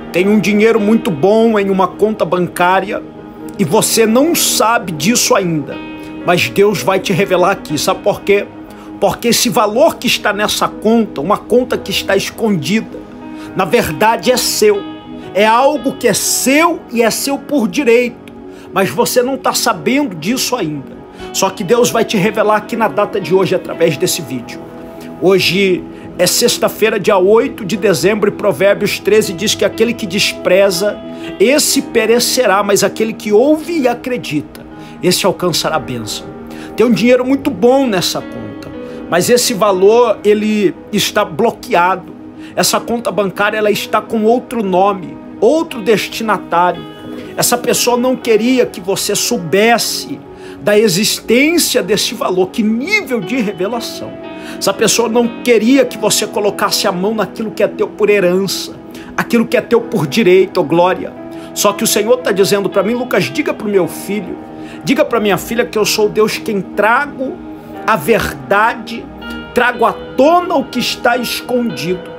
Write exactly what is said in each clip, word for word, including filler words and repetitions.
tem um dinheiro muito bom em uma conta bancária e você não sabe disso ainda, mas Deus vai te revelar aqui. Sabe por quê? Porque esse valor que está nessa conta, uma conta que está escondida, na verdade é seu. É algo que é seu e é seu por direito, mas você não está sabendo disso ainda. Só que Deus vai te revelar aqui na data de hoje através desse vídeo. Hoje é sexta-feira, dia oito de dezembro, e Provérbios treze diz que aquele que despreza, esse perecerá, mas aquele que ouve e acredita, esse alcançará a bênção. Tem um dinheiro muito bom nessa conta, mas esse valor ele está bloqueado. Essa conta bancária ela está com outro nome, outro destinatário. Essa pessoa não queria que você soubesse da existência desse valor. Que nível de revelação! Essa pessoa não queria que você colocasse a mão naquilo que é teu por herança, aquilo que é teu por direito, oh glória. Só que o Senhor está dizendo para mim: Lucas, diga para o meu filho, diga para minha filha que eu sou Deus quem trago a verdade, trago à tona o que está escondido,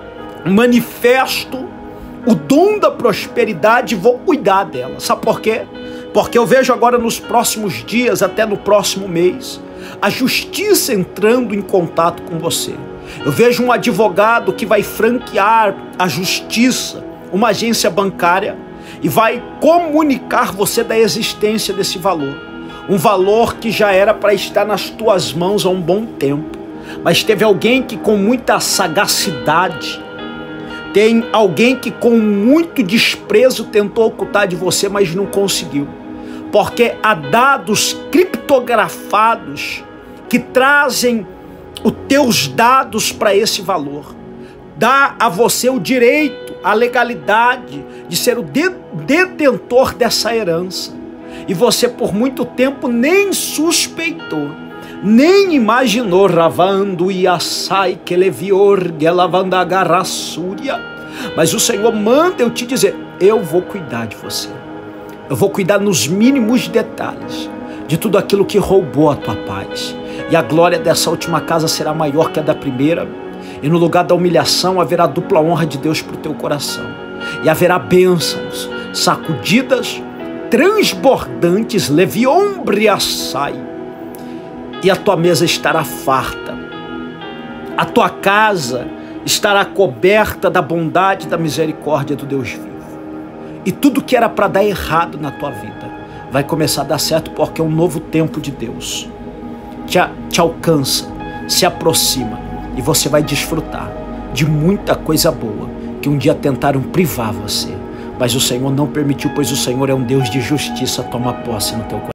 manifesto o dom da prosperidade e vou cuidar dela. Sabe por quê? Porque eu vejo agora nos próximos dias, até no próximo mês, a justiça entrando em contato com você. Eu vejo um advogado que vai franquear a justiça, uma agência bancária, e vai comunicar você da existência desse valor. Um valor que já era para estar nas tuas mãos há um bom tempo. Mas teve alguém que com muita sagacidade, tem alguém que com muito desprezo tentou ocultar de você, mas não conseguiu. Porque há dados criptografados que trazem os teus dados para esse valor. Dá a você o direito, a legalidade de ser o detentor dessa herança. E você por muito tempo nem suspeitou, nem imaginou. Ravando e assai que levior gelavandagarrassúria. Mas o Senhor manda eu te dizer: eu vou cuidar de você. Eu vou cuidar nos mínimos detalhes de tudo aquilo que roubou a tua paz. E a glória dessa última casa será maior que a da primeira. E no lugar da humilhação haverá dupla honra de Deus para o teu coração. E haverá bênçãos sacudidas, transbordantes, leviombre assai. E a tua mesa estará farta. A tua casa estará coberta da bondade e da misericórdia do Deus vivo. E tudo que era para dar errado na tua vida vai começar a dar certo, porque é um novo tempo de Deus. Te, te alcança, se aproxima, e você vai desfrutar de muita coisa boa que um dia tentaram privar você. Mas o Senhor não permitiu, pois o Senhor é um Deus de justiça. Toma posse no teu coração.